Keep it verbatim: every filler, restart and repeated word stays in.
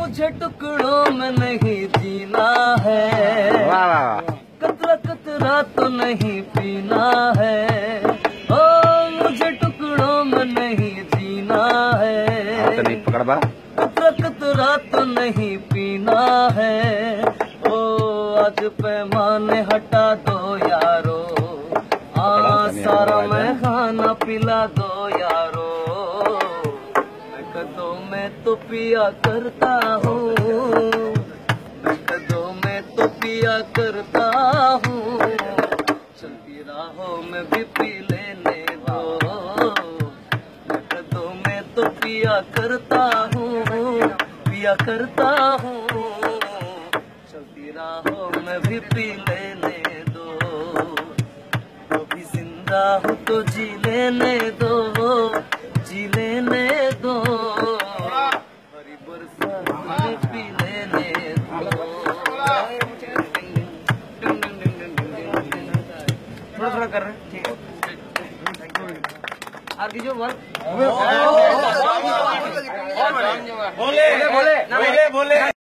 मुझे टुकड़ों में नहीं जीना है, वाह वाह, कतरा कतरा तो नहीं पीना है। ओ मुझे टुकड़ों में नहीं जीना है, तो नहीं पकड़वा, कतरा कतरा तो नहीं पीना है। ओ आज पैमाने हटा दो यारो, आ सारा मैं खाना पिला दो यारो। मैं कदों में तो पिया करता हूँ, मैं कदों में तो पिया करता हूँ। चलती राहों में भी पी लेने दो, मैं कदों में तो पिया करता हूँ, पिया करता हूँ। चलती राहों में भी पी लेने दो, अभी जिंदा हूँ तो जी लेने दो, जी लेने दो। हरी बरसात में पी लेने दो। थोड़ा थोड़ा कर रहे हैं, ठीक है। आगे जो वर्क बोले बोले बोले बोले